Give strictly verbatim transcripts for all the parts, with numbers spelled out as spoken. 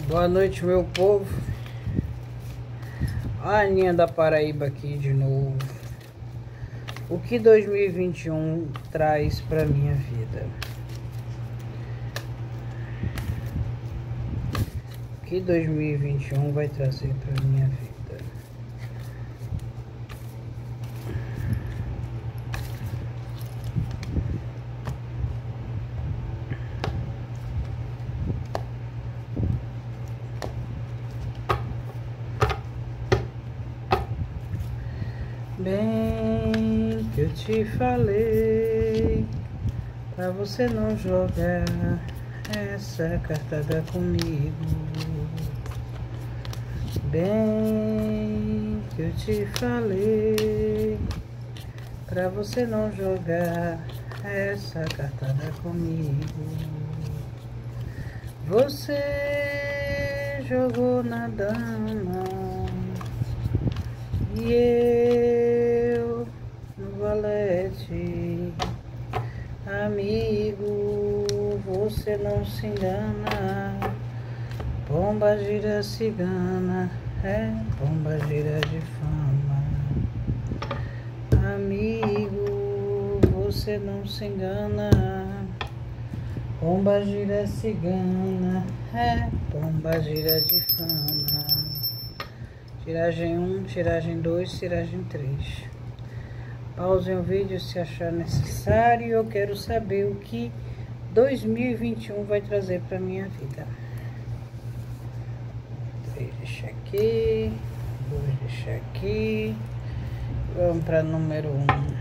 Boa noite, meu povo. A Aninha da Paraíba aqui de novo. O que dois mil e vinte e um traz para minha vida? O que dois mil e vinte e um vai trazer para minha vida? Bem que eu te falei pra você não jogar essa cartada comigo. Bem que eu te falei pra você não jogar essa cartada comigo. Você jogou na dama e eu no valete. Amigo, você não se engana. Pomba gira cigana, é pomba gira de fama. Amigo, você não se engana. Pomba gira cigana, é pomba gira de fama. Tiragem um, tiragem dois, tiragem três. Pausem o vídeo se achar necessário. Eu quero saber o que dois mil e vinte e um vai trazer para minha vida. três deixa aqui, dois deixa aqui. Vamos para número um.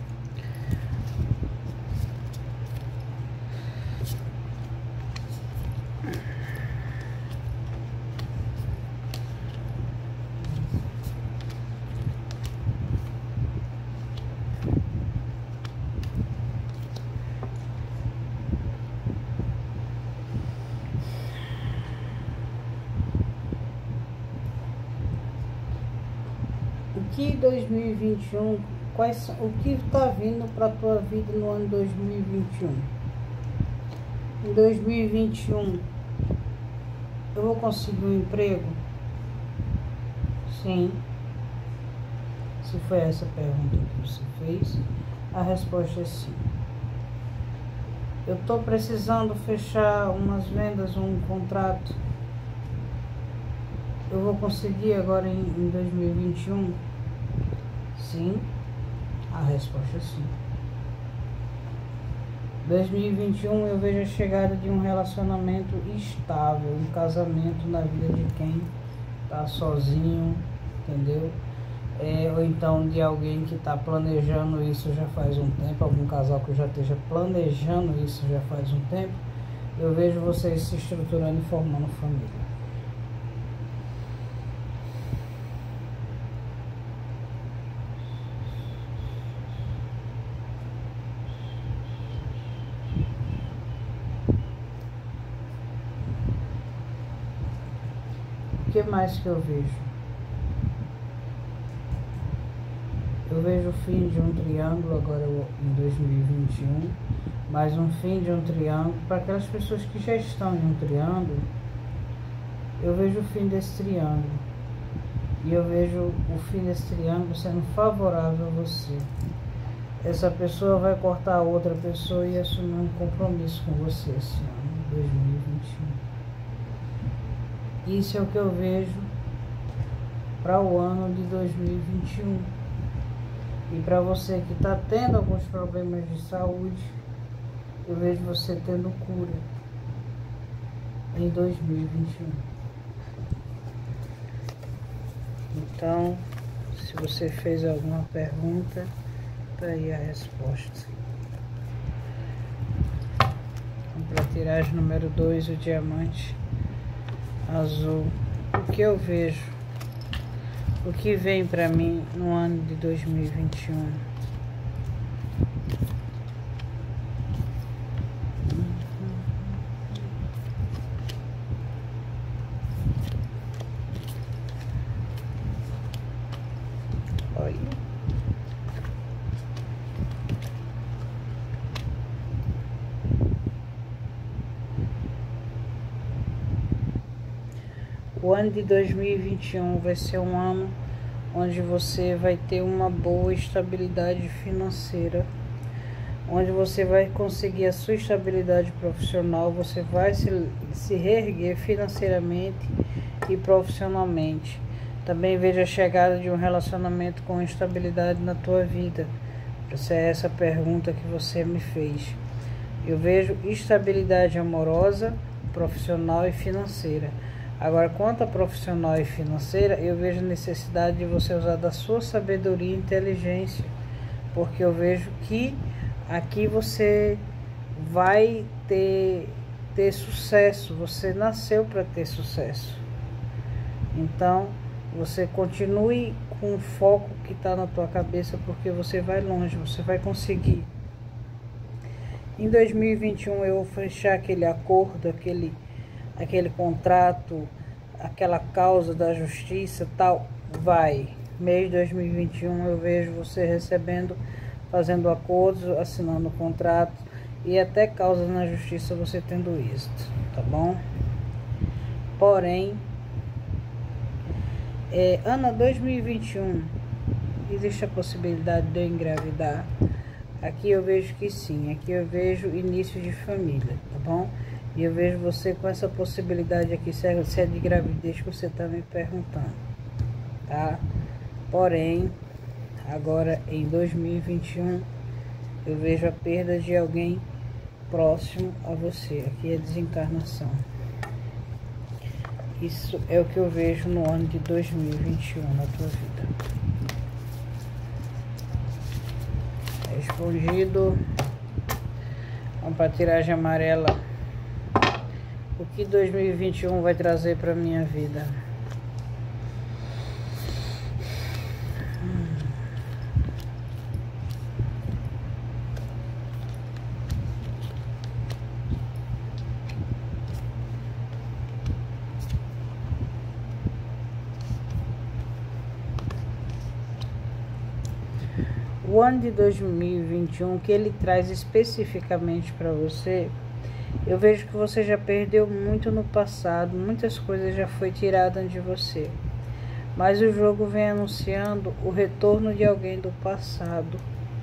O que dois mil e vinte e um, quais, o que está vindo para a tua vida no ano dois mil e vinte e um? Em dois mil e vinte e um, eu vou conseguir um emprego? Sim. Se foi essa pergunta que você fez, a resposta é sim. Eu estou precisando fechar umas vendas, um contrato. Eu vou conseguir agora em, em dois mil e vinte e um? Sim, a resposta é sim. dois mil e vinte e um eu vejo a chegada de um relacionamento estável, um casamento na vida de quem está sozinho, entendeu? É, ou então de alguém que está planejando isso já faz um tempo, algum casal que já esteja planejando isso já faz um tempo. Eu vejo vocês se estruturando e formando família. O que mais que eu vejo? Eu vejo o fim de um triângulo agora em dois mil e vinte e um, mais um fim de um triângulo. Para aquelas pessoas que já estão em um triângulo, eu vejo o fim desse triângulo. E eu vejo o fim desse triângulo sendo favorável a você. Essa pessoa vai cortar a outra pessoa e assumir um compromisso com você esse ano, dois mil e vinte e um. Isso é o que eu vejo para o ano de dois mil e vinte e um. E para você que está tendo alguns problemas de saúde, eu vejo você tendo cura em dois mil e vinte e um. Então, se você fez alguma pergunta, tá aí a resposta. Vamos para a tiragem número dois, o diamante azul. O que eu vejo, o que vem para mim no ano de dois mil e vinte e um? Olha. O ano de dois mil e vinte e um vai ser um ano onde você vai ter uma boa estabilidade financeira, onde você vai conseguir a sua estabilidade profissional, você vai se, se reerguer financeiramente e profissionalmente. Também vejo a chegada de um relacionamento com estabilidade na tua vida. Essa é essa pergunta que você me fez. Eu vejo estabilidade amorosa, profissional e financeira. Agora, quanto a profissional e financeira, eu vejo a necessidade de você usar da sua sabedoria e inteligência, porque eu vejo que aqui você vai ter, ter sucesso, você nasceu para ter sucesso. Então, você continue com o foco que está na tua cabeça, porque você vai longe, você vai conseguir. Em dois mil e vinte e um eu vou fechar aquele acordo, aquele, aquele contrato, aquela causa da justiça, tal, vai. Mês de dois mil e vinte e um eu vejo você recebendo, fazendo acordos, assinando contratos e até causas na justiça você tendo êxito, tá bom? Porém, é, ano dois mil e vinte e um, existe a possibilidade de eu engravidar? Aqui eu vejo que sim, aqui eu vejo início de família, tá bom? E eu vejo você com essa possibilidade aqui, se é, se é de gravidez que você está me perguntando, tá? Porém, agora em dois mil e vinte e um, eu vejo a perda de alguém próximo a você. Aqui é desencarnação. Isso é o que eu vejo no ano de dois mil e vinte e um na tua vida. Respondido. Vamos para a tiragem amarela. O que dois mil e vinte e um vai trazer para minha vida? O ano de dois mil e vinte e um, que ele traz especificamente para você, eu vejo que você já perdeu muito no passado, muitas coisas já foi tiradas de você. Mas o jogo vem anunciando o retorno de alguém do passado.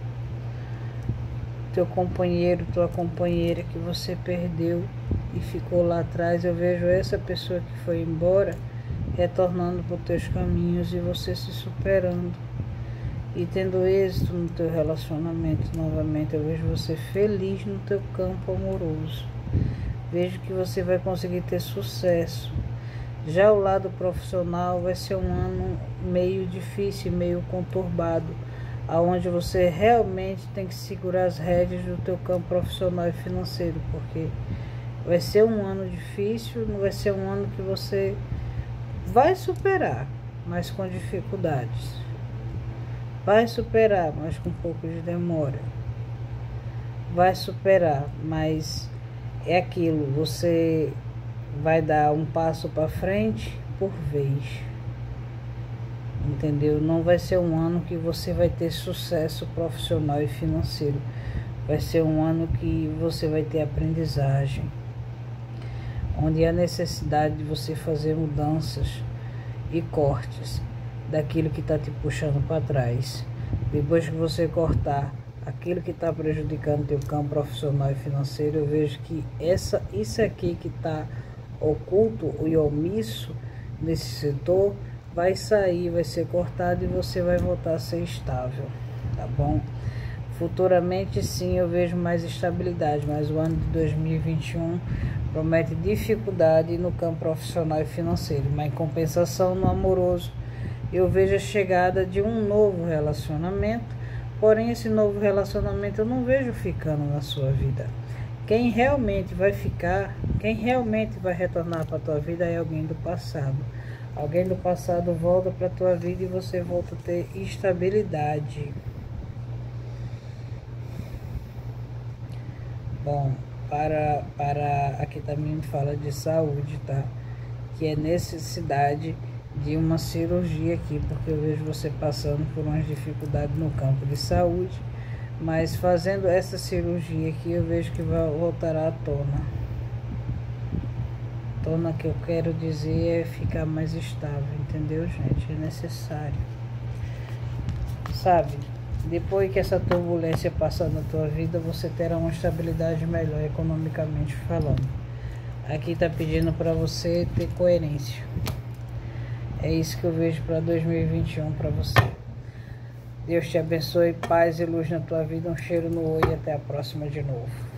Teu companheiro, tua companheira que você perdeu e ficou lá atrás, eu vejo essa pessoa que foi embora retornando para os teus caminhos e você se superando e tendo êxito no teu relacionamento novamente. Eu vejo você feliz no teu campo amoroso. Vejo que você vai conseguir ter sucesso. Já o lado profissional vai ser um ano meio difícil, meio conturbado, aonde você realmente tem que segurar as rédeas do teu campo profissional e financeiro, porque vai ser um ano difícil, não vai ser um ano que você vai superar, mas com dificuldades. Vai superar, mas com um pouco de demora. Vai superar, mas é aquilo, você vai dar um passo para frente por vez. Entendeu? Não vai ser um ano que você vai ter sucesso profissional e financeiro. Vai ser um ano que você vai ter aprendizagem, onde há necessidade de você fazer mudanças e cortes daquilo que está te puxando para trás. Depois que você cortar aquilo que está prejudicando teu campo profissional e financeiro, eu vejo que essa, isso aqui que está oculto e omisso nesse setor vai sair, vai ser cortado e você vai voltar a ser estável, tá bom? Futuramente sim, eu vejo mais estabilidade, mas o ano de dois mil e vinte e um promete dificuldade no campo profissional e financeiro, mas em compensação no amoroso eu vejo a chegada de um novo relacionamento, porém esse novo relacionamento eu não vejo ficando na sua vida. Quem realmente vai ficar, quem realmente vai retornar para a tua vida é alguém do passado. Alguém do passado volta para a tua vida e você volta a ter estabilidade. Bom, para, para aqui também fala de saúde, tá? Que é necessidade de uma cirurgia aqui, porque eu vejo você passando por umas dificuldades no campo de saúde, mas fazendo essa cirurgia aqui eu vejo que vai voltar à tona. tona que eu quero dizer é ficar mais estável, entendeu, gente? É necessário. Sabe? Depois que essa turbulência passar na tua vida, você terá uma estabilidade melhor economicamente falando. Aqui tá pedindo para você ter coerência. É isso que eu vejo para dois mil e vinte e um para você. Deus te abençoe, paz e luz na tua vida, um cheiro no olho e até a próxima de novo.